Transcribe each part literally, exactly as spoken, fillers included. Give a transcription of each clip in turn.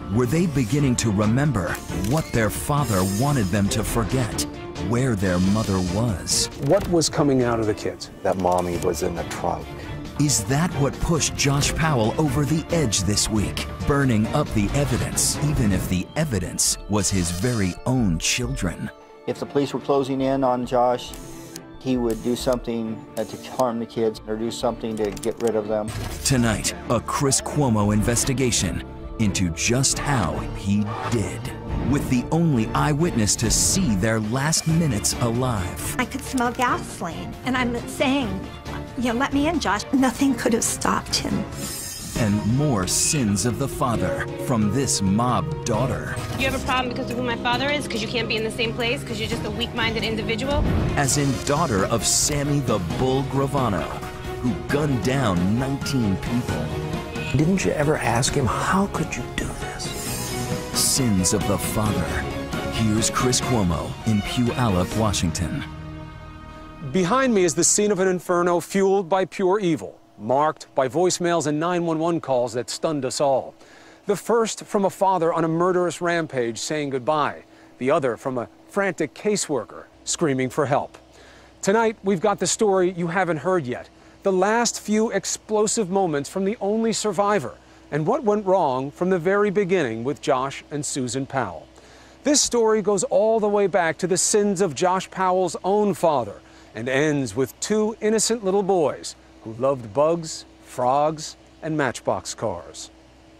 Were they beginning to remember what their father wanted them to forget? Where their mother was? What was coming out of the kids? That mommy was in the trunk. Is that what pushed Josh Powell over the edge this week, burning up the evidence, even if the evidence was his very own children? If the police were closing in on Josh, he would do something to harm the kids or do something to get rid of them. Tonight, a Chris Cuomo investigation into just how he did, with the only eyewitness to see their last minutes alive. I could smell gasoline, and I'm saying, you know, let me in, Josh. Nothing could have stopped him. And more sins of the father from this mob daughter. You have a problem because of who my father is? Because you can't be in the same place? Because you're just a weak-minded individual? As in daughter of Sammy the Bull Gravano, who gunned down nineteen people. Didn't you ever ask him, how could you do this? Sins of the father. Here's Chris Cuomo in Puyallup, Washington. Behind me is the scene of an inferno fueled by pure evil, marked by voicemails and nine one one calls that stunned us all. The first from a father on a murderous rampage saying goodbye, the other from a frantic caseworker screaming for help. Tonight, we've got the story you haven't heard yet, the last few explosive moments from the only survivor, and what went wrong from the very beginning with Josh and Susan Powell. This story goes all the way back to the sins of Josh Powell's own father and ends with two innocent little boys who loved bugs, frogs, and matchbox cars.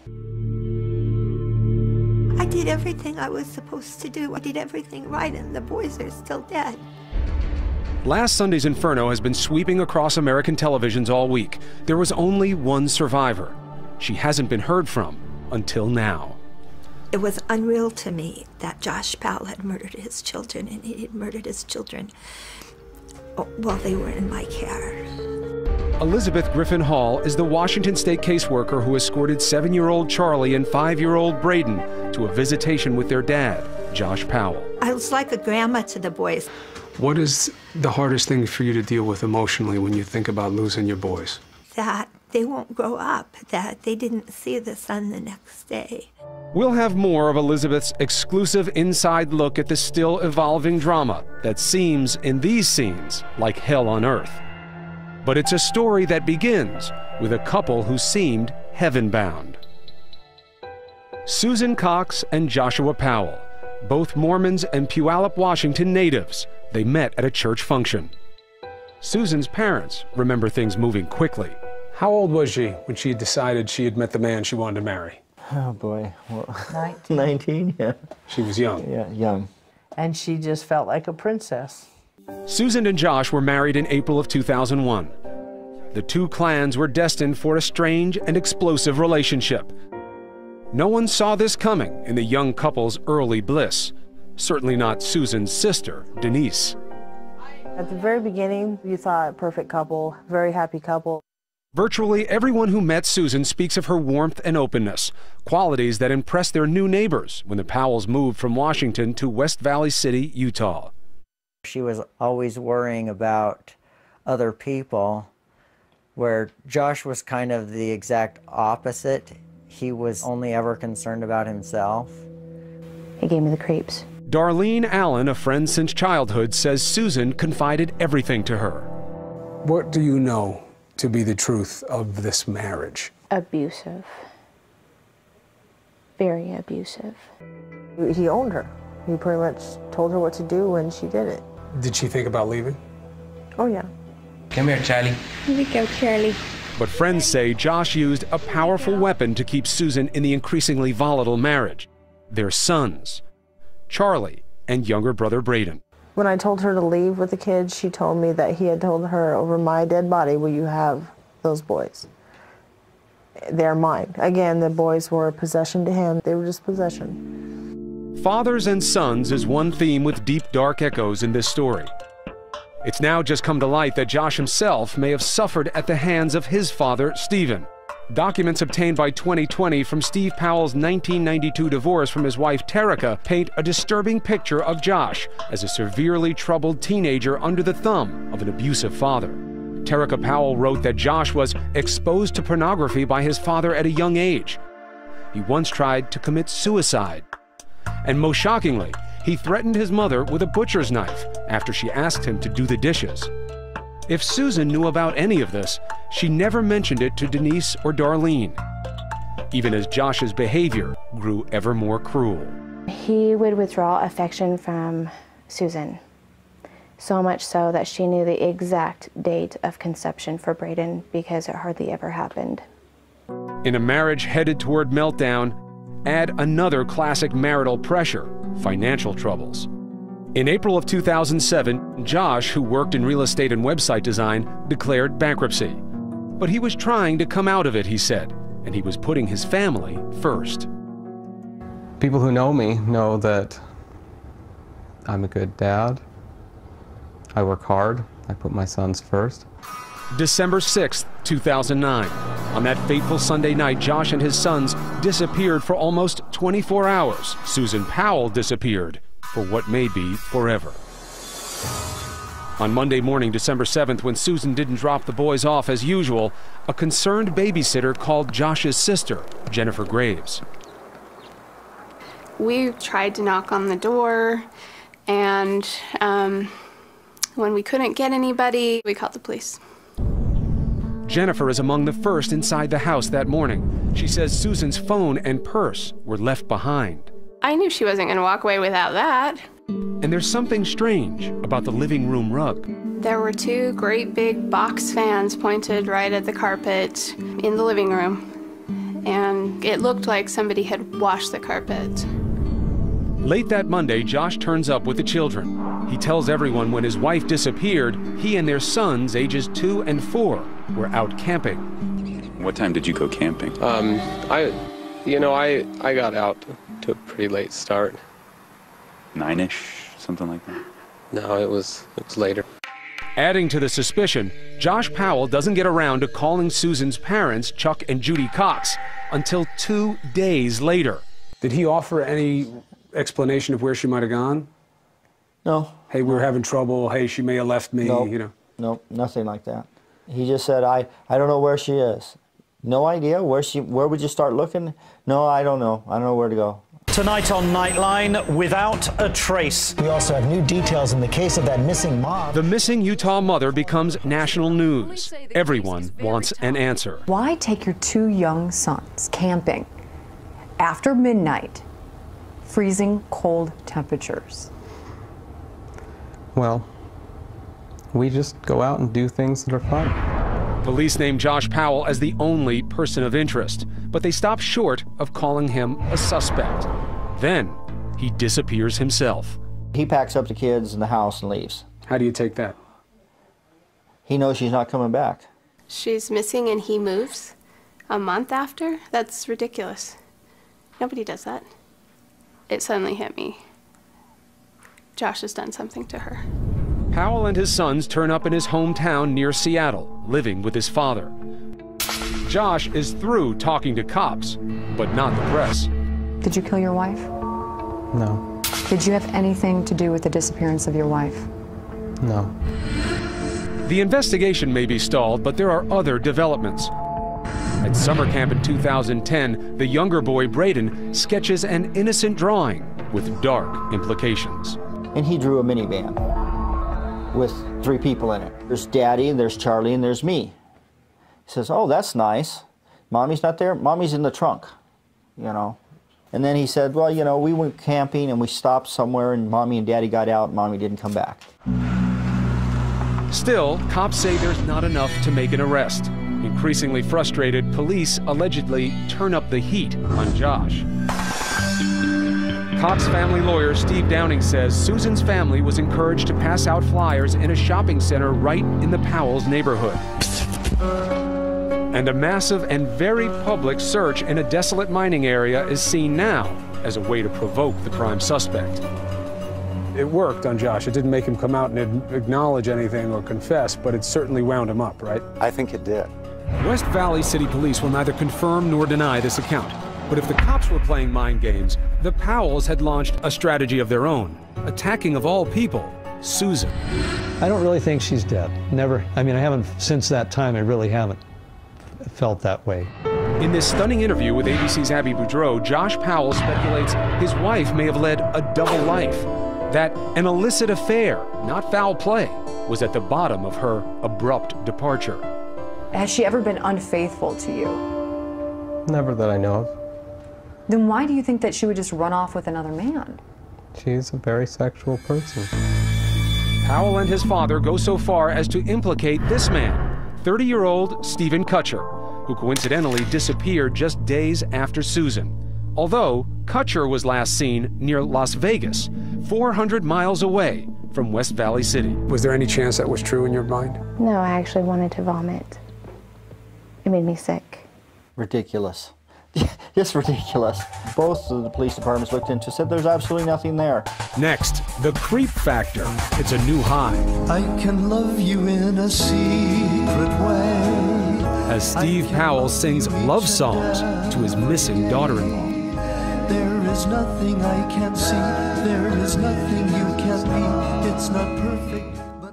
I did everything I was supposed to do. I did everything right, and the boys are still dead. Last Sunday's inferno has been sweeping across American televisions all week. There was only one survivor. She hasn't been heard from until now. It was unreal to me that Josh Powell had murdered his children, and he had murdered his children while they were in my care. Elizabeth Griffin Hall is the Washington State caseworker who escorted seven-year-old Charlie and five-year-old Braden to a visitation with their dad, Josh Powell. I was like a grandma to the boys. What is the hardest thing for you to deal with emotionally when you think about losing your boys? That they won't grow up, that they didn't see the sun the next day. We'll have more of Elizabeth's exclusive inside look at the still evolving drama that seems, in these scenes, like hell on earth. But it's a story that begins with a couple who seemed heaven-bound. Susan Cox and Joshua Powell, both Mormons and Puyallup, Washington natives. They met at a church function. Susan's parents remember things moving quickly. How old was she when she decided she had met the man she wanted to marry? Oh boy, well, nineteen. nineteen, yeah. She was young. Yeah, young. And she just felt like a princess. Susan and Josh were married in April of two thousand one. The two clans were destined for a strange and explosive relationship. No one saw this coming in the young couple's early bliss. Certainly not Susan's sister, Denise. At the very beginning, you thought perfect couple, very happy couple. Virtually everyone who met Susan speaks of her warmth and openness, qualities that impressed their new neighbors when the Powells moved from Washington to West Valley City, Utah. She was always worrying about other people, where Josh was kind of the exact opposite. He was only ever concerned about himself. He gave me the creeps. Darlene Allen, a friend since childhood, says Susan confided everything to her. What do you know to be the truth of this marriage? Abusive. Very abusive. He owned her. He pretty much told her what to do and she did it. Did she think about leaving? Oh, yeah. Come here, Charlie. Here we go, Charlie. But friends say Josh used a powerful weapon to keep Susan in the increasingly volatile marriage. Their sons, Charlie and younger brother Braden. When I told her to leave with the kids, she told me that he had told her, over my dead body, will you have those boys? They're mine. Again, the boys were a possession to him. They were just possession. Fathers and sons is one theme with deep, dark echoes in this story. It's now just come to light that Josh himself may have suffered at the hands of his father, Stephen. Documents obtained by twenty twenty from Steve Powell's nineteen ninety-two divorce from his wife, Terica, paint a disturbing picture of Josh as a severely troubled teenager under the thumb of an abusive father. Terica Powell wrote that Josh was exposed to pornography by his father at a young age. he once tried to commit suicide. And most shockingly, he threatened his mother with a butcher's knife after she asked him to do the dishes. If Susan knew about any of this, she never mentioned it to Denise or Darlene, even as Josh's behavior grew ever more cruel. He would withdraw affection from Susan, so much so that she knew the exact date of conception for Braden because it hardly ever happened. In a marriage headed toward meltdown, add another classic marital pressure, financial troubles. In April of two thousand seven, Josh, who worked in real estate and website design, declared bankruptcy. But he was trying to come out of it, he said, and he was putting his family first. People who know me know that I'm a good dad. I work hard. I put my sons first. December sixth, two thousand nine. On that fateful Sunday night, Josh and his sons disappeared for almost twenty-four hours. Susan Powell disappeared for what may be forever. On Monday morning, December seventh, when Susan didn't drop the boys off as usual, a concerned babysitter called Josh's sister, Jennifer Graves. We tried to knock on the door, and um, when we couldn't get anybody, we called the police. Jennifer is among the first inside the house that morning. She says Susan's phone and purse were left behind. I knew she wasn't going to walk away without that. And there's something strange about the living room rug. There were two great big box fans pointed right at the carpet in the living room, and it looked like somebody had washed the carpet. Late that Monday, Josh turns up with the children. He tells everyone when his wife disappeared, he and their sons, ages two and four, were out camping. What time did you go camping? Um, I, you know, I, I got out to a pretty late start. Nine-ish, something like that? No, it was, it was later. Adding to the suspicion, Josh Powell doesn't get around to calling Susan's parents, Chuck and Judy Cox, until two days later. Did he offer any explanation of where she might have gone? No. Hey, we were having trouble. Hey, she may have left me, No, you know. no, nothing like that. He just said, I, I don't know where she is. No idea. Where she? Where would you start looking? No, I don't know. I don't know where to go. Tonight on Nightline, without a trace. We also have new details in the case of that missing mom. The missing Utah mother becomes national news. Everyone wants an answer. Why take your two young sons camping after midnight, freezing cold temperatures? Well, we just go out and do things that are fun. Police name Josh Powell as the only person of interest, but they stop short of calling him a suspect. Then he disappears himself. He packs up the kids in the house and leaves. How do you take that? He knows she's not coming back. She's missing and he moves a month after? That's ridiculous. Nobody does that. It suddenly hit me. Josh has done something to her. Powell and his sons turn up in his hometown near Seattle, living with his father. Josh is through talking to cops, but not the press. Did you kill your wife? No. Did you have anything to do with the disappearance of your wife? No. The investigation may be stalled, but there are other developments. At summer camp in two thousand ten, the younger boy, Braden, sketches an innocent drawing with dark implications. And he drew a minivan with three people in it. There's Daddy, and there's Charlie, and there's me. He says, oh, that's nice. Mommy's not there? Mommy's in the trunk, you know. And then he said, well, you know, we went camping and we stopped somewhere and Mommy and Daddy got out and Mommy didn't come back. Still, cops say there's not enough to make an arrest. Increasingly frustrated, police allegedly turn up the heat on Josh. Cox family lawyer Steve Downing says Susan's family was encouraged to pass out flyers in a shopping center right in the Powell's neighborhood. And a massive and very public search in a desolate mining area is seen now as a way to provoke the prime suspect. It worked on Josh. It didn't make him come out and acknowledge anything or confess, but it certainly wound him up, right? I think it did. West Valley City Police will neither confirm nor deny this account. But if the cops were playing mind games, the Powells had launched a strategy of their own, attacking of all people, Susan. I don't really think she's dead. Never. I mean, I haven't, since that time, I really haven't felt that way. In this stunning interview with A B C's Abby Boudreau, Josh Powell speculates his wife may have led a double life, that an illicit affair, not foul play, was at the bottom of her abrupt departure. Has she ever been unfaithful to you? Never that I know of. Then why do you think that she would just run off with another man? She's a very sexual person. Powell and his father go so far as to implicate this man, thirty-year-old Stephen Kutcher, who coincidentally disappeared just days after Susan. Although Kutcher was last seen near Las Vegas, four hundred miles away from West Valley City. Was there any chance that was true in your mind? No, I actually wanted to vomit. It made me sick. Ridiculous. Just ridiculous. Both of the police departments looked into it, said there's absolutely nothing there. Next, the creep factor. It's a new high. I can love you in a secret way. As Steve Powell sings love songs to his missing daughter-in-law. There is nothing I can't see. There is nothing you can't be. It's not perfect, but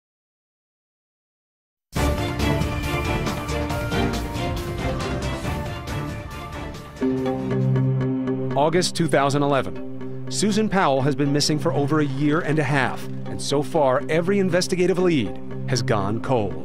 I'm... August two thousand eleven. Susan Powell has been missing for over a year and a half, and so far every investigative lead has gone cold.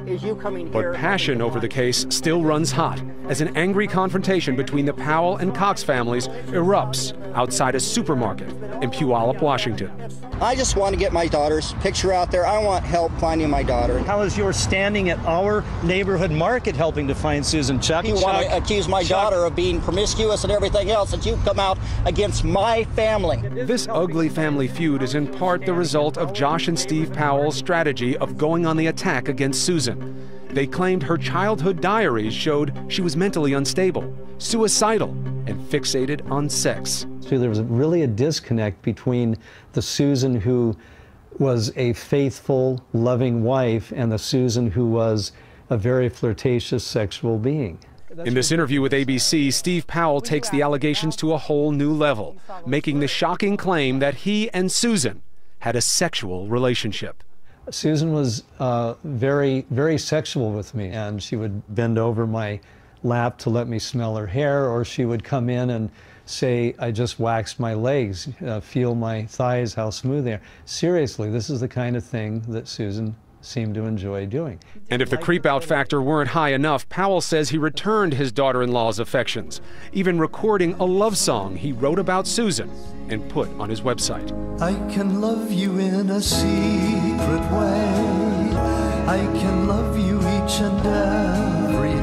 But passion over the case still runs hot as an angry confrontation between the Powell and Cox families erupts outside a supermarket in Puyallup, Washington. I just want to get my daughter's picture out there. I want help finding my daughter. How is your standing at our neighborhood market helping to find Susan? Chuck? You Chuck, want to accuse my Chuck. daughter of being promiscuous and everything else, that you come out against my family. This ugly family feud is in part the result of Josh and Steve Powell's strategy of going on the attack against Susan. They claimed her childhood diaries showed she was mentally unstable, suicidal, and fixated on sex. So there was really a disconnect between the Susan who was a faithful, loving wife and the Susan who was a very flirtatious sexual being. In this interview with A B C, Steve Powell takes the allegations to a whole new level, making the shocking claim that he and Susan had a sexual relationship. Susan was uh, very, very sexual with me, and she would bend over my lap to let me smell her hair, or she would come in and say, I just waxed my legs, uh, feel my thighs, how smooth they are. Seriously, this is the kind of thing that Susan seemed to enjoy doing. And if the creep-out factor weren't high enough, Powell says he returned his daughter-in-law's affections, even recording a love song he wrote about Susan and put on his website. I can love you in a secret way. I can love you each and every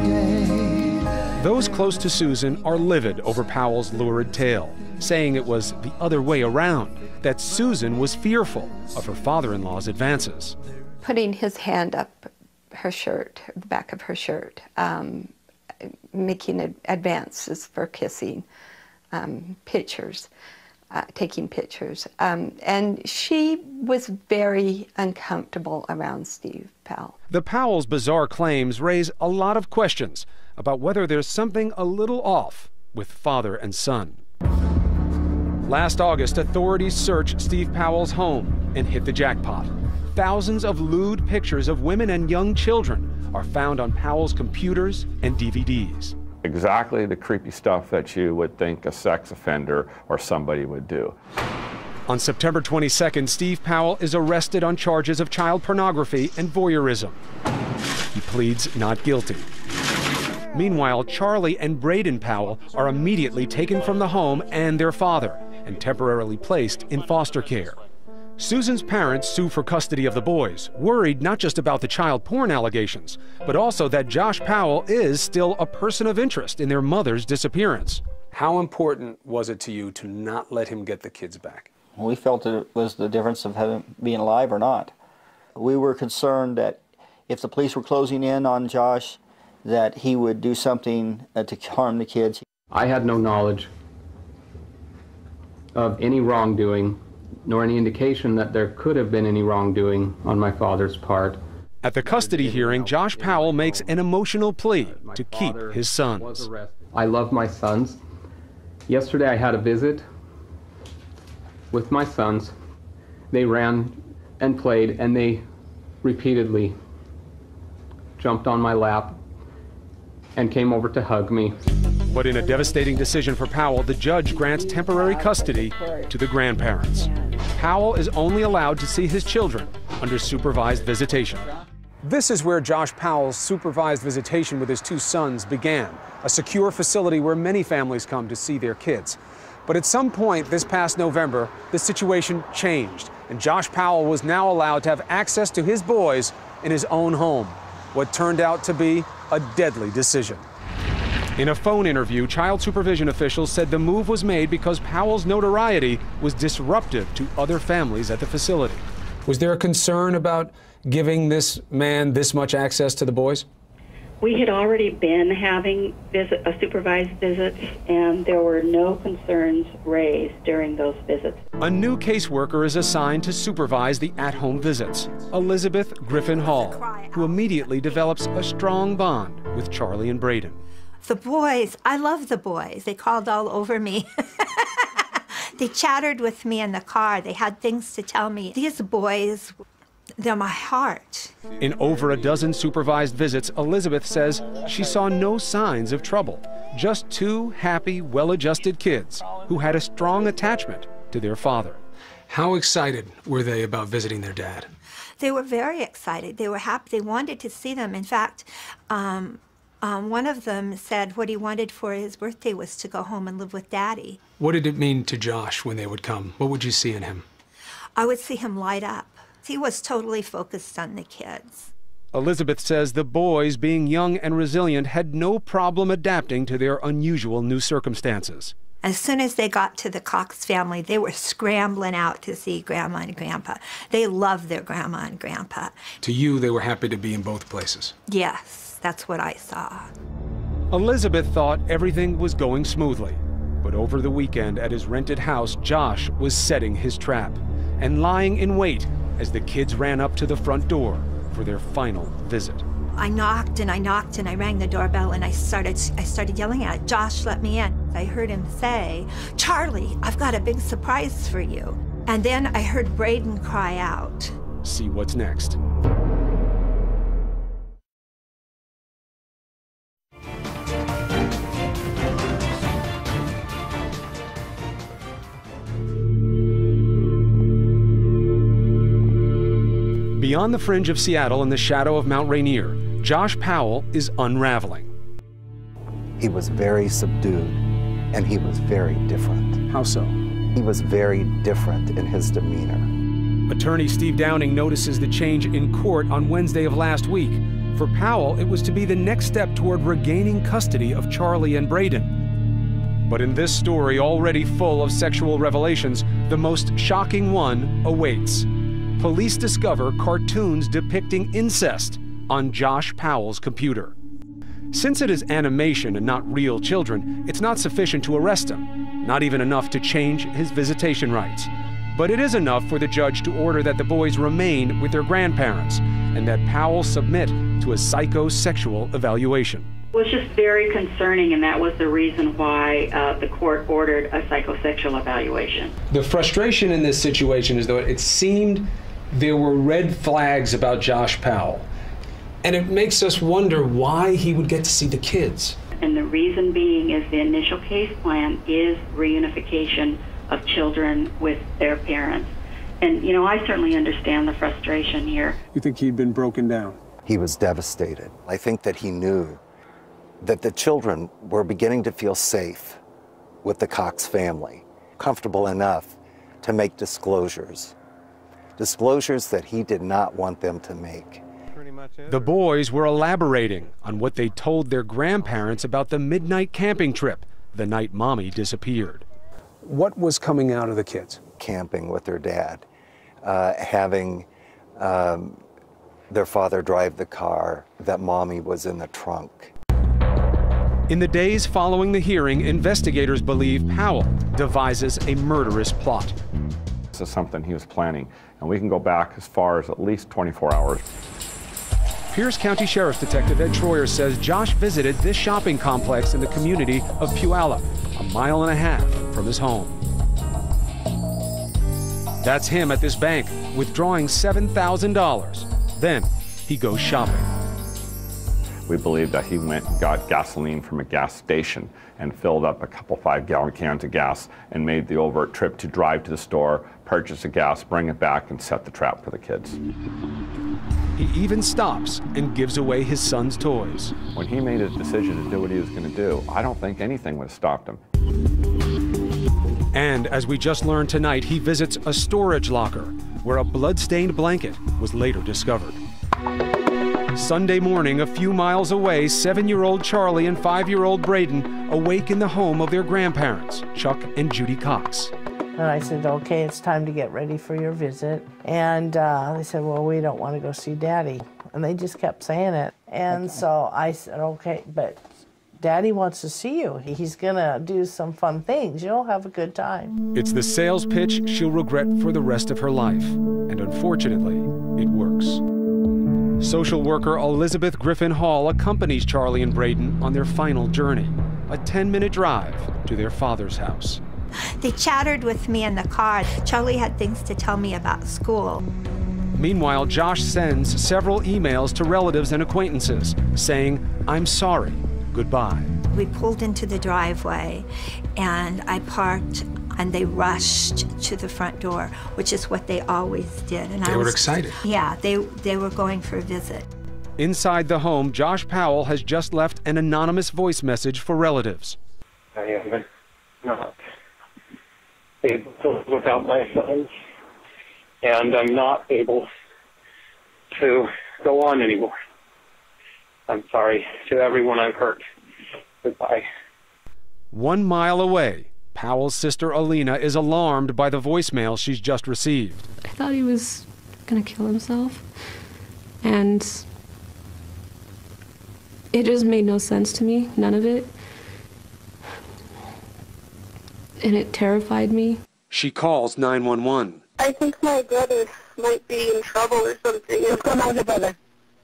day. Those close to Susan are livid over Powell's lurid tale, saying it was the other way around, that Susan was fearful of her father-in-law's advances. Putting his hand up her shirt, the back of her shirt, um, making ad advances for kissing, um, pictures, uh, taking pictures. Um, and she was very uncomfortable around Steve Powell. The Powell's bizarre claims raise a lot of questions about whether there's something a little off with father and son. Last August, authorities searched Steve Powell's home and hit the jackpot. Thousands of lewd pictures of women and young children are found on Powell's computers and D V Ds. Exactly the creepy stuff that you would think a sex offender or somebody would do. On September twenty-second, Steve Powell is arrested on charges of child pornography and voyeurism. He pleads not guilty. Meanwhile, Charlie and Braden Powell are immediately taken from the home and their father and temporarily placed in foster care. Susan's parents sue for custody of the boys, worried not just about the child porn allegations, but also that Josh Powell is still a person of interest in their mother's disappearance. How important was it to you to not let him get the kids back? We felt it was the difference of having, being alive or not. We were concerned that if the police were closing in on Josh, that he would do something uh, to harm the kids. I had no knowledge of any wrongdoing, nor any indication that there could have been any wrongdoing on my father's part. At the custody hearing, Josh Powell makes an emotional plea to keep his sons. I love my sons. Yesterday I had a visit with my sons. They ran and played, and they repeatedly jumped on my lap and came over to hug me. But in a devastating decision for Powell, the judge grants temporary custody to the grandparents. Powell is only allowed to see his children under supervised visitation. This is where Josh Powell's supervised visitation with his two sons began, a secure facility where many families come to see their kids. But at some point this past November, the situation changed, and Josh Powell was now allowed to have access to his boys in his own home, what turned out to be a deadly decision. In a phone interview, child supervision officials said the move was made because Powell's notoriety was disruptive to other families at the facility. Was there a concern about giving this man this much access to the boys? We had already been having visit, uh, supervised visits, and there were no concerns raised during those visits. A new caseworker is assigned to supervise the at-home visits, Elizabeth Griffin Hall, who immediately develops a strong bond with Charlie and Braden. The boys, I love the boys. They called all over me. They chattered with me in the car. They had things to tell me. These boys, they're my heart. In over a dozen supervised visits, Elizabeth says she saw no signs of trouble. Just two happy, well-adjusted kids who had a strong attachment to their father. How excited were they about visiting their dad? They were very excited. They were happy. They wanted to see them. In fact, um, um, one of them said what he wanted for his birthday was to go home and live with Daddy. What did it mean to Josh when they would come? What would you see in him? I would see him light up. He was totally focused on the kids. Elizabeth says the boys, being young and resilient, had no problem adapting to their unusual new circumstances. As soon as they got to the Cox family, they were scrambling out to see Grandma and Grandpa. They loved their Grandma and Grandpa. To you, they were happy to be in both places. Yes, that's what I saw. Elizabeth thought everything was going smoothly. But over the weekend at his rented house, Josh was setting his trap and lying in wait as the kids ran up to the front door for their final visit. I knocked and I knocked and I rang the doorbell and I started I started yelling at it, Josh, let me in. I heard him say, Charlie, I've got a big surprise for you. And then I heard Braden cry out. See what's next. Beyond the fringe of Seattle in the shadow of Mount Rainier, Josh Powell is unraveling. He was very subdued, and he was very different. How so? He was very different in his demeanor. Attorney Steve Downing notices the change in court on Wednesday of last week. For Powell, it was to be the next step toward regaining custody of Charlie and Braden. But in this story, already full of sexual revelations, the most shocking one awaits. Police discover cartoons depicting incest on Josh Powell's computer. Since it is animation and not real children, it's not sufficient to arrest him, not even enough to change his visitation rights. But it is enough for the judge to order that the boys remain with their grandparents and that Powell submit to a psychosexual evaluation. It was just very concerning, and that was the reason why uh, the court ordered a psychosexual evaluation. The frustration in this situation is that it seemed there were red flags about Josh Powell. And it makes us wonder why he would get to see the kids. And the reason being is the initial case plan is reunification of children with their parents. And, you know, I certainly understand the frustration here. You think he'd been broken down? He was devastated. I think that he knew that the children were beginning to feel safe with the Cox family, comfortable enough to make disclosures. Disclosures that he did not want them to make. The boys were elaborating on what they told their grandparents about the midnight camping trip the night Mommy disappeared. What was coming out of the kids? Camping with their dad, uh, having um, their father drive the car, that Mommy was in the trunk. In the days following the hearing, investigators believe Powell devises a murderous plot. This is something he was planning, and we can go back as far as at least twenty-four hours. Pierce County Sheriff's Detective Ed Troyer says Josh visited this shopping complex in the community of Puyallup, a mile and a half from his home. That's him at this bank, withdrawing seven thousand dollars. Then he goes shopping. We believe that he went and got gasoline from a gas station and filled up a couple five-gallon cans of gas and made the overt trip to drive to the store, purchase the gas, bring it back, and set the trap for the kids. He even stops and gives away his son's toys. When he made his decision to do what he was going to do, I don't think anything would have stopped him. And as we just learned tonight, he visits a storage locker where a blood-stained blanket was later discovered. Sunday morning, a few miles away, seven-year-old Charlie and five-year-old Braden awake in the home of their grandparents, Chuck and Judy Cox. And I said, okay, it's time to get ready for your visit. And uh, they said, well, we don't want to go see Daddy. And they just kept saying it. And okay. So I said, okay, but Daddy wants to see you. He's gonna do some fun things. You'll have a good time. It's the sales pitch she'll regret for the rest of her life. And unfortunately, it works. Social worker Elizabeth Griffin Hall accompanies Charlie and Braden on their final journey, a ten-minute drive to their father's house. They chattered with me in the car. Charlie had things to tell me about school. Meanwhile, Josh sends several emails to relatives and acquaintances saying, I'm sorry, goodbye. We pulled into the driveway and I parked and they rushed to the front door, which is what they always did. And they I were was, excited. Yeah, they, they were going for a visit. Inside the home, Josh Powell has just left an anonymous voice message for relatives. I am not able to live without my sons, and I'm not able to go on anymore. I'm sorry to everyone I've hurt. Goodbye. One mile away, Powell's sister Alina is alarmed by the voicemail she's just received. I thought he was gonna kill himself, and it just made no sense to me, none of it. And it terrified me. She calls nine one one. I think my brother might be in trouble or something. What's going on with your brother?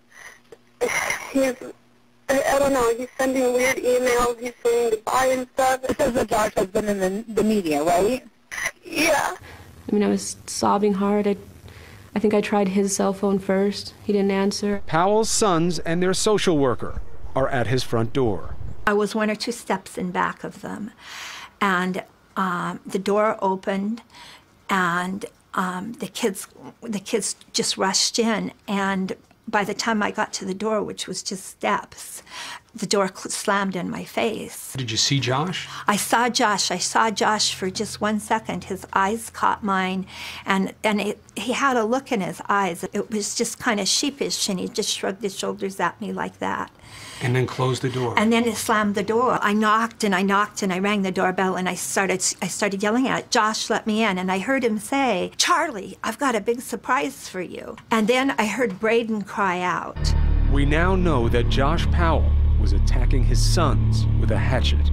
He's, I, I don't know, he's sending weird emails, he's saying goodbye and stuff. This is what Josh has been in the, the media, right? Yeah. I mean, I was sobbing hard. I, I think I tried his cell phone first. He didn't answer. Powell's sons and their social worker are at his front door. I was one or two steps in back of them, and um, the door opened, and um, the kids, the kids just rushed in, and by the time I got to the door, which was just steps, the door slammed in my face. Did you see Josh? I saw Josh. I saw Josh for just one second. His eyes caught mine, and, and it, he had a look in his eyes. It was just kind of sheepish, and he just shrugged his shoulders at me like that. And then closed the door. And then it slammed the door. I knocked and I knocked and I rang the doorbell and I started I started yelling at it. Josh, let me in. And I heard him say, Charlie, I've got a big surprise for you. And then I heard Braden cry out. We now know that Josh Powell was attacking his sons with a hatchet.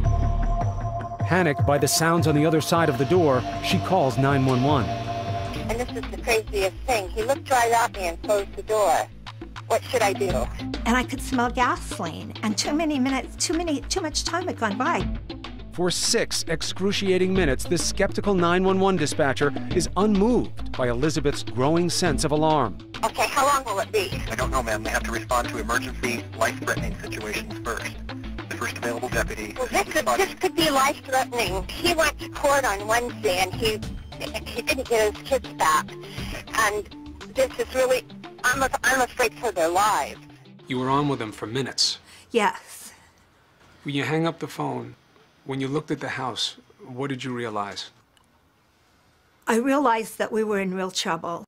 Panicked by the sounds on the other side of the door, she calls nine one one. And this is the craziest thing. He looked right at me and closed the door. What should I do? And I could smell gasoline, and too many minutes, too many, too much time had gone by. For six excruciating minutes, this skeptical nine one one dispatcher is unmoved by Elizabeth's growing sense of alarm. Okay, how long will it be? I don't know, ma'am. They have to respond to emergency, life-threatening situations first. The first available deputy. Well, this could, this could be life-threatening. He went to court on Wednesday, and he he didn't get his kids back. And this is really, I'm, a, I'm afraid for their lives. You were on with them for minutes. Yes. When you hang up the phone, when you looked at the house, what did you realize? I realized that we were in real trouble.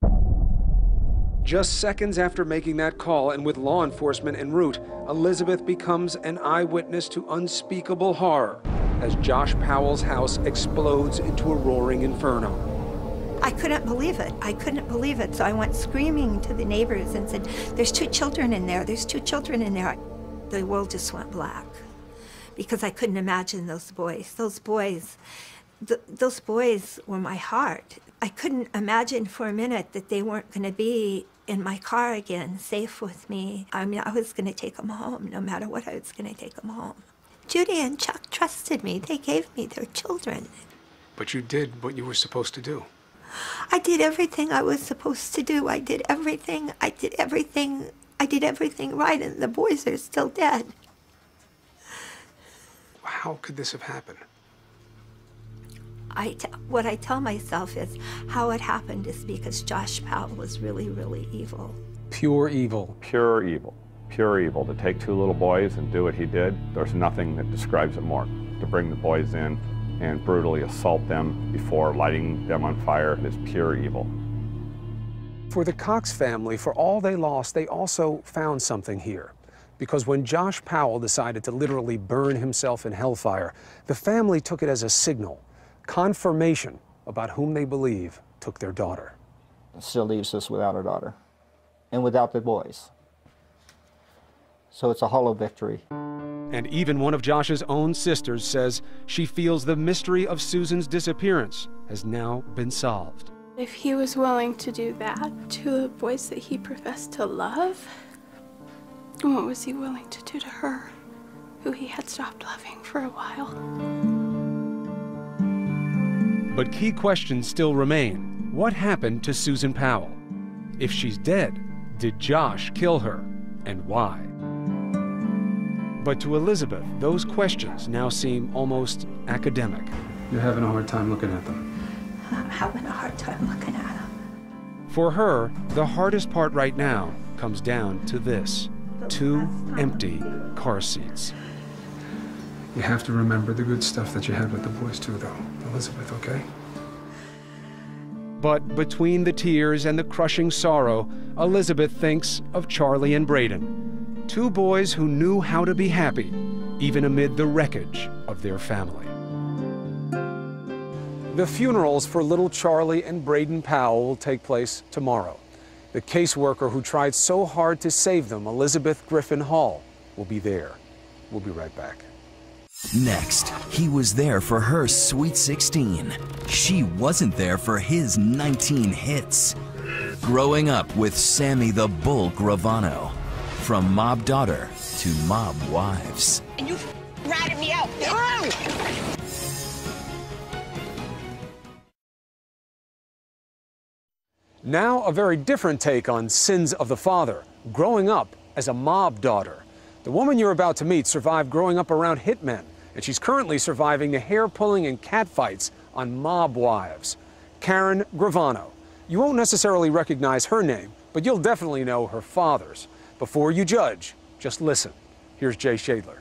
Just seconds after making that call and with law enforcement en route, Elizabeth becomes an eyewitness to unspeakable horror as Josh Powell's house explodes into a roaring inferno. I couldn't believe it. I couldn't believe it. So I went screaming to the neighbors and said, there's two children in there. There's two children in there. The world just went black because I couldn't imagine those boys. Those boys, th those boys were my heart. I couldn't imagine for a minute that they weren't going to be in my car again, safe with me. I mean, I was going to take them home. No matter what, I was going to take them home. Judy and Chuck trusted me. They gave me their children. But you did what you were supposed to do. I did everything I was supposed to do. I did everything. I did everything I did everything right and the boys are still dead. How could this have happened? I t what I tell myself is how it happened is because Josh Powell was really, really evil. Pure evil. Pure evil. Pure evil. To take two little boys and do what he did, there's nothing that describes it more. To bring the boys in and brutally assault them before lighting them on fire is pure evil. For the Cox family, for all they lost, they also found something here. Because when Josh Powell decided to literally burn himself in hellfire, the family took it as a signal, confirmation about whom they believe took their daughter. It still leaves us without our daughter and without the boys. So it's a hollow victory. And even one of Josh's own sisters says she feels the mystery of Susan's disappearance has now been solved. If he was willing to do that to the boys that he professed to love, what was he willing to do to her, who he had stopped loving for a while? But key questions still remain. What happened to Susan Powell? If she's dead, did Josh kill her, and why? But to Elizabeth, those questions now seem almost academic. You're having a hard time looking at them. I'm having a hard time looking at them. For her, the hardest part right now comes down to this. Two empty car seats. You have to remember the good stuff that you had with the boys too, though, Elizabeth, okay? But between the tears and the crushing sorrow, Elizabeth thinks of Charlie and Braden, two boys who knew how to be happy, even amid the wreckage of their family. The funerals for little Charlie and Braden Powell will take place tomorrow. The caseworker who tried so hard to save them, Elizabeth Griffin Hall, will be there. We'll be right back. Next, he was there for her Sweet sixteen. She wasn't there for his nineteen hits. Growing up with Sammy the Bull Gravano. From mob daughter to mob wives. And you ratted me out. Now, a very different take on sins of the father, growing up as a mob daughter. The woman you're about to meet survived growing up around hitmen, and she's currently surviving the hair-pulling and catfights on mob wives. Karen Gravano. You won't necessarily recognize her name, but you'll definitely know her father's. Before you judge, just listen. Here's Jay Shadler.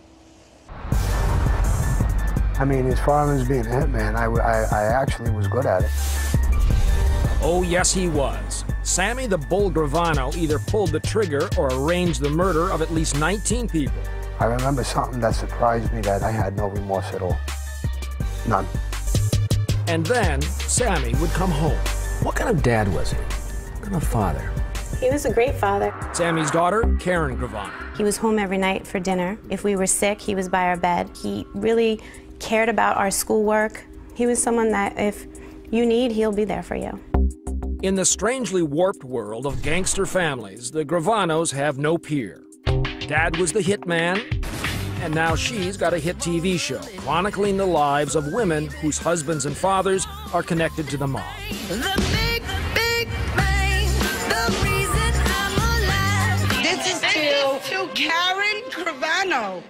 I mean, as far as being a hitman, I, I, I actually was good at it. Oh, yes, he was. Sammy the Bull Gravano either pulled the trigger or arranged the murder of at least nineteen people. I remember something that surprised me that I had no remorse at all. None. And then Sammy would come home. What kind of dad was he? What kind of father? He was a great father. Sammy's daughter, Karen Gravano. He was home every night for dinner. If we were sick, he was by our bed. He really cared about our schoolwork. He was someone that if you need, he'll be there for you. In the strangely warped world of gangster families, the Gravanos have no peer. Dad was the hitman, and now she's got a hit T V show chronicling the lives of women whose husbands and fathers are connected to the mob. The big, big bang, the reason I'm alive. This is to, to Karen Gravano.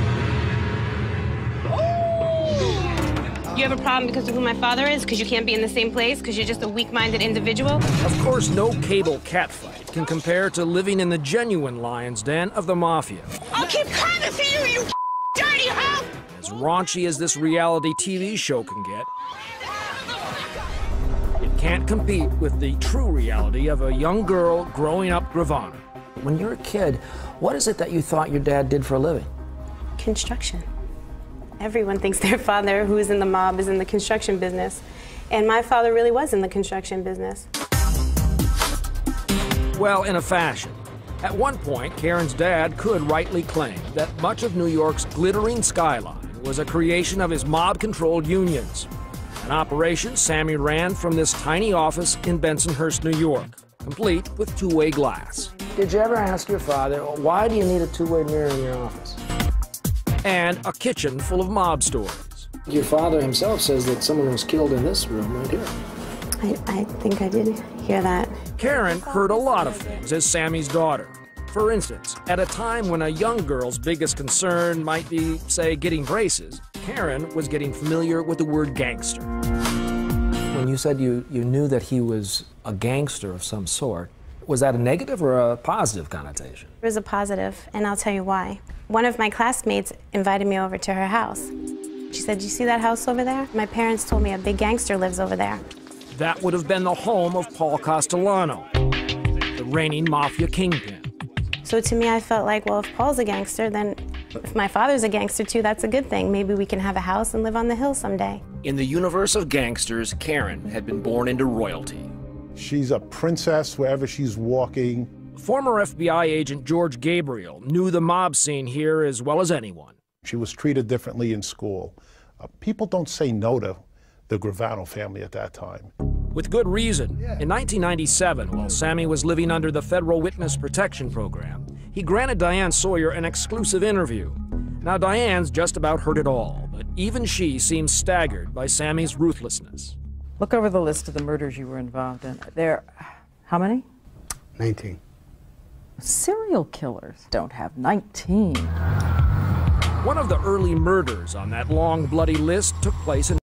You have a problem because of who my father is? Because you can't be in the same place? Because you're just a weak-minded individual? Of course, no cable catfight can compare to living in the genuine lion's den of the mafia. I'll keep coming for you, you dirty hoe! As raunchy as this reality T V show can get, it can't compete with the true reality of a young girl growing up Gravano. When you were a kid, what is it that you thought your dad did for a living? Construction. Everyone thinks their father, who is in the mob, is in the construction business. And my father really was in the construction business. Well, in a fashion. At one point, Karen's dad could rightly claim that much of New York's glittering skyline was a creation of his mob-controlled unions. An operation Sammy ran from this tiny office in Bensonhurst, New York, complete with two-way glass. Did you ever ask your father, why do you need a two-way mirror in your office? And a kitchen full of mob stories. Your father himself says that someone was killed in this room right here. I, I think I did hear that. Karen heard a lot of things as Sammy's daughter. For instance, at a time when a young girl's biggest concern might be, say, getting braces, Karen was getting familiar with the word gangster. When you said you, you knew that he was a gangster of some sort, was that a negative or a positive connotation? It was a positive, and I'll tell you why. One of my classmates invited me over to her house. She said, "You see that house over there? My parents told me a big gangster lives over there." That would have been the home of Paul Castellano, the reigning mafia kingpin. So to me, I felt like, well, if Paul's a gangster, then if my father's a gangster too, that's a good thing. Maybe we can have a house and live on the hill someday. In the universe of gangsters, Karen had been born into royalty. She's a princess wherever she's walking. Former F B I agent George Gabriel knew the mob scene here as well as anyone. She was treated differently in school. Uh, people don't say no to the Gravano family at that time. With good reason. In nineteen ninety-seven, while Sammy was living under the Federal Witness Protection Program, he granted Diane Sawyer an exclusive interview. Now, Diane's just about heard it all, but even she seems staggered by Sammy's ruthlessness. Look over the list of the murders you were involved in. There, how many? nineteen. Serial killers don't have nineteen. One of the early murders on that long, bloody list took place in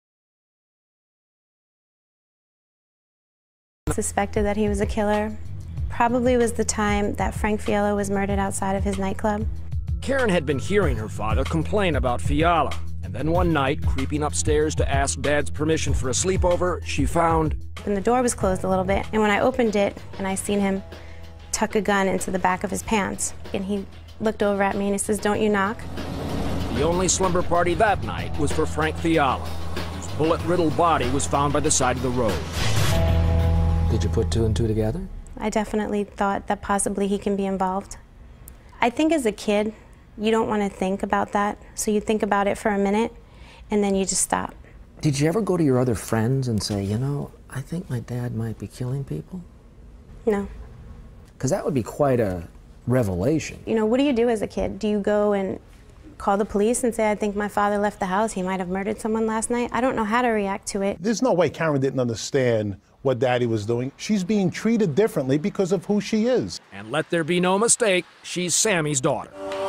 Suspected that he was a killer. Probably was the time that Frank Fiala was murdered outside of his nightclub. Karen had been hearing her father complain about Fiala, and then one night, creeping upstairs to ask Dad's permission for a sleepover, she found... And the door was closed a little bit, and when I opened it, and I seen him tuck a gun into the back of his pants, and he looked over at me and he says, "Don't you knock?" The only slumber party that night was for Frank Fiala, whose bullet-riddled body was found by the side of the road. Did you put two and two together? I definitely thought that possibly he can be involved. I think as a kid, you don't want to think about that, so you think about it for a minute, and then you just stop. Did you ever go to your other friends and say, you know, I think my dad might be killing people? No. Because that would be quite a revelation. You know, what do you do as a kid? Do you go and call the police and say, "I think my father left the house, he might have murdered someone last night"? I don't know how to react to it. There's no way Karen didn't understand what Daddy was doing. She's being treated differently because of who she is. And let there be no mistake, she's Sammy's daughter.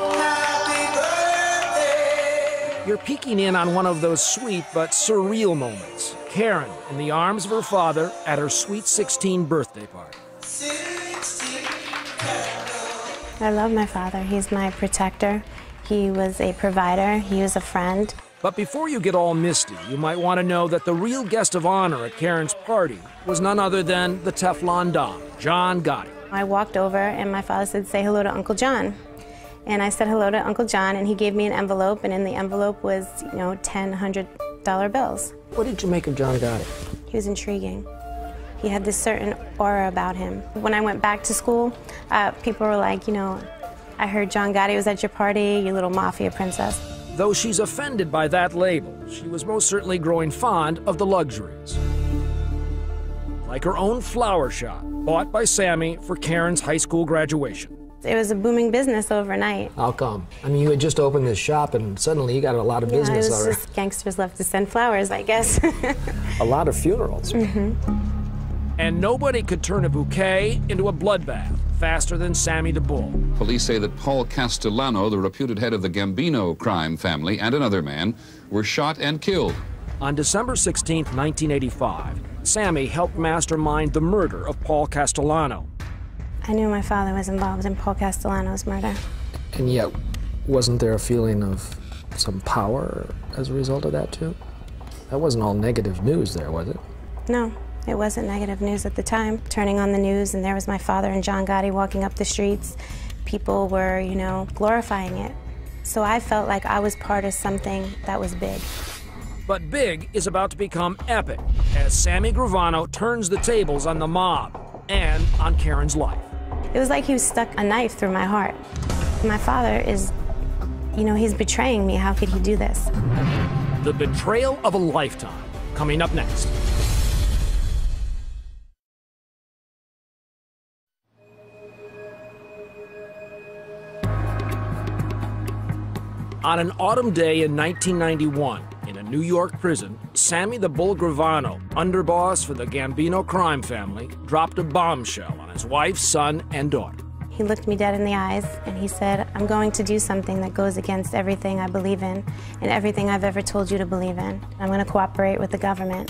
You're peeking in on one of those sweet but surreal moments. Karen in the arms of her father at her sweet sixteen birthday party. I love my father. He's my protector. He was a provider. He was a friend. But before you get all misty, you might want to know that the real guest of honor at Karen's party was none other than the Teflon Don, John Gotti. I walked over and my father said, "Say hello to Uncle John." And I said hello to Uncle John, and he gave me an envelope, and in the envelope was, you know, ten hundred dollar bills. What did you make of John Gotti? He was intriguing. He had this certain aura about him. When I went back to school, uh, people were like, you know, "I heard John Gotti was at your party, you little mafia princess." Though she's offended by that label, she was most certainly growing fond of the luxuries. Like her own flower shop, bought by Sammy for Karen's high school graduation. It was a booming business overnight. How come? I mean, you had just opened this shop and suddenly you got a lot of yeah, business it was already. just gangsters love to send flowers, I guess. A lot of funerals. Mm-hmm. And nobody could turn a bouquet into a bloodbath faster than Sammy the Bull. Police say that Paul Castellano, the reputed head of the Gambino crime family, and another man were shot and killed. On December sixteenth, nineteen eighty-five, Sammy helped mastermind the murder of Paul Castellano. I knew my father was involved in Paul Castellano's murder. And yet, wasn't there a feeling of some power as a result of that, too? That wasn't all negative news there, was it? No. It wasn't negative news at the time. Turning on the news and there was my father and John Gotti walking up the streets. People were, you know, glorifying it. So I felt like I was part of something that was big. But big is about to become epic as Sammy Gravano turns the tables on the mob and on Karen's life. It was like he was stuck a knife through my heart. My father is, you know, he's betraying me. How could he do this? The betrayal of a lifetime, coming up next. On an autumn day in nineteen ninety-one, in a New York prison, Sammy the Bull Gravano, underboss for the Gambino crime family, dropped a bombshell on his wife, son, and daughter. He looked me dead in the eyes and he said, I'm going to do something that goes against everything I believe in and everything I've ever told you to believe in. I'm going to cooperate with the government.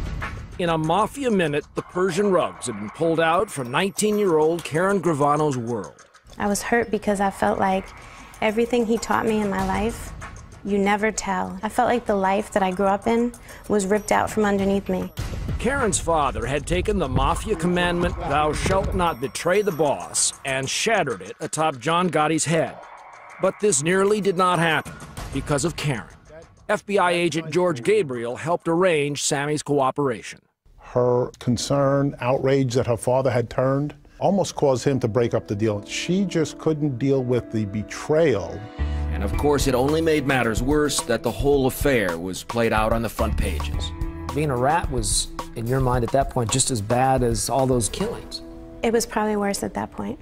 In a mafia minute, the Persian rugs had been pulled out from nineteen-year-old Karen Gravano's world. I was hurt because I felt like everything he taught me in my life, you never tell. I felt like the life that I grew up in was ripped out from underneath me. Karen's father had taken the mafia commandment, thou shalt not betray the boss, and shattered it atop John Gotti's head. But this nearly did not happen because of Karen. F B I agent George Gabriel helped arrange Sammy's cooperation. Her concern, outrage that her father had turned, almost caused him to break up the deal. She just couldn't deal with the betrayal. And of course, it only made matters worse that the whole affair was played out on the front pages. Being a rat was, in your mind at that point, just as bad as all those killings. It was probably worse at that point.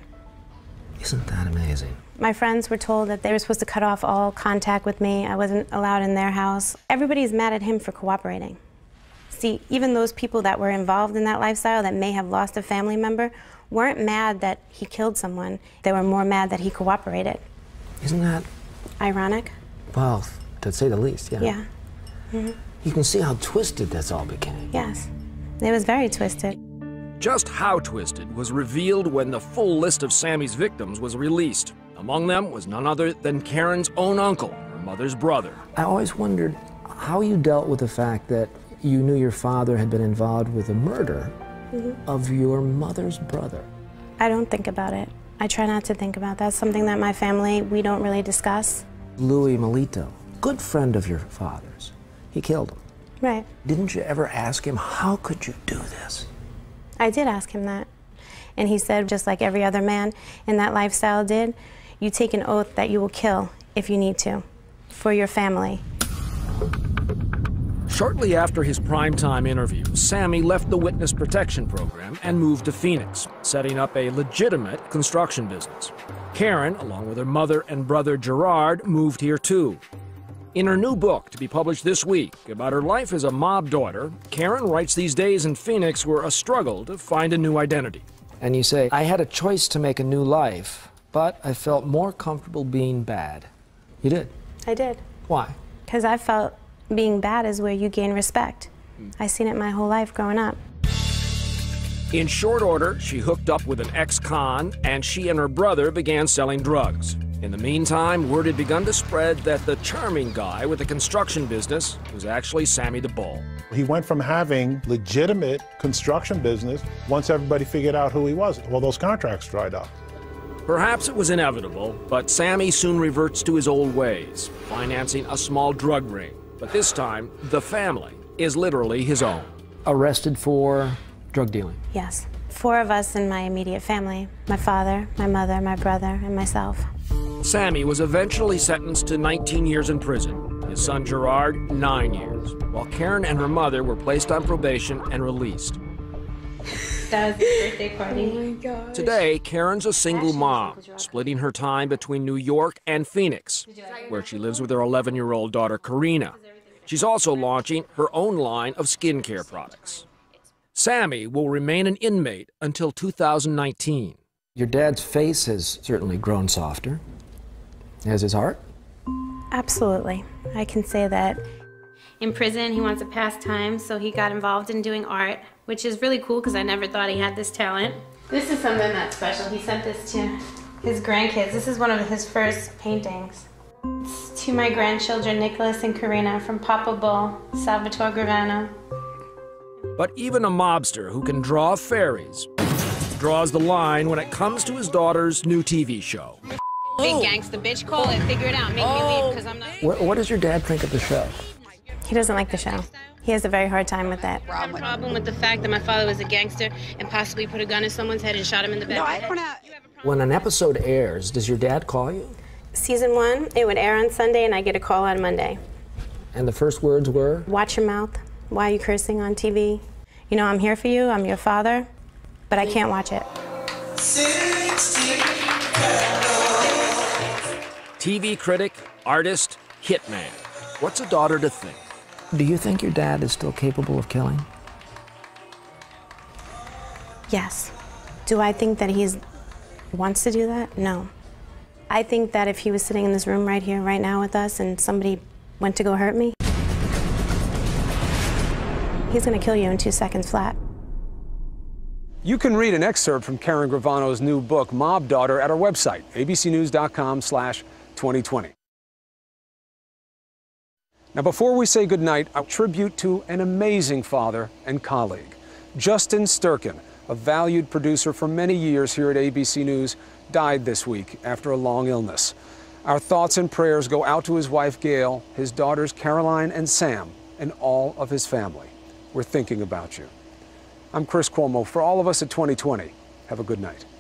Isn't that amazing? My friends were told that they were supposed to cut off all contact with me. I wasn't allowed in their house. Everybody's mad at him for cooperating. See, even those people that were involved in that lifestyle that may have lost a family member weren't mad that he killed someone. They were more mad that he cooperated. Isn't that ironic? Well, to say the least, yeah. Yeah. Mm-hmm. You can see how twisted this all became. Yes. It was very twisted. Just how twisted was revealed when the full list of Sammy's victims was released. Among them was none other than Karen's own uncle, her mother's brother. I always wondered how you dealt with the fact that you knew your father had been involved with the murder mm-hmm. of your mother's brother. I don't think about it. I try not to think about that. That's something that my family, we don't really discuss. Louis Melito, good friend of your father's. He killed him. Right. Didn't you ever ask him, how could you do this? I did ask him that. And he said, just like every other man in that lifestyle did, you take an oath that you will kill if you need to, for your family. Shortly after his primetime interview, Sammy left the witness protection program and moved to Phoenix, setting up a legitimate construction business. Karen, along with her mother and brother Gerard, moved here too. In her new book, to be published this week, about her life as a mob daughter, Karen writes these days in Phoenix were a struggle to find a new identity. And you say, I had a choice to make a new life, but I felt more comfortable being bad. You did? I did. Why? Because I felt being bad is where you gain respect. I've seen it my whole life growing up. In short order, she hooked up with an ex-con, and she and her brother began selling drugs. In the meantime, word had begun to spread that the charming guy with the construction business was actually Sammy the Bull. He went from having legitimate construction business once everybody figured out who he was. Well, those contracts dried up. Perhaps it was inevitable, but Sammy soon reverts to his old ways, financing a small drug ring. But this time, the family is literally his own. Arrested for drug dealing? Yes. Four of us in my immediate family. My father, my mother, my brother, and myself. Sammy was eventually sentenced to nineteen years in prison. His son Gerard, nine years, while Karen and her mother were placed on probation and released. That was his birthday party. Oh my gosh. Today, Karen's a single mom, splitting her time between New York and Phoenix, where she lives with her eleven-year-old daughter, Karina. She's also launching her own line of skincare products. Sammy will remain an inmate until two thousand nineteen. Your dad's face has certainly grown softer. Has his heart? Absolutely. I can say that. In prison, he wants a pastime, so he got involved in doing art, which is really cool because I never thought he had this talent. This is something that's special. He sent this to his grandkids. This is one of his first paintings. It's to my grandchildren, Nicholas and Karina, from Papa Bull, Salvatore Gravano. But even a mobster who can draw fairies draws the line when it comes to his daughter's new T V show. Big gangsta bitch, call it, figure it out, make me leave, because I'm not... What, what does your dad think of the show? He doesn't like the show. He has a very hard time with that. I have a problem with the fact that my father was a gangster and possibly put a gun in someone's head and shot him in the back. No, I don't have... When an episode airs, does your dad call you? Season one, it would air on Sunday and I get a call on Monday. And the first words were? Watch your mouth. Why are you cursing on T V? You know, I'm here for you, I'm your father, but I can't watch it. T V critic, artist, hitman. What's a daughter to think? Do you think your dad is still capable of killing? Yes. Do I think that he's wants to do that? No. I think that if he was sitting in this room right here, right now with us, and somebody went to go hurt me, he's gonna kill you in two seconds flat. You can read an excerpt from Karen Gravano's new book, Mob Daughter, at our website, a b c news dot com slash twenty twenty. Now, before we say goodnight, a tribute to an amazing father and colleague. Justin Sturkin, a valued producer for many years here at A B C News, died this week after a long illness. Our thoughts and prayers go out to his wife, Gail, his daughters, Caroline and Sam, and all of his family. We're thinking about you. I'm Chris Cuomo. For all of us at twenty twenty, have a good night.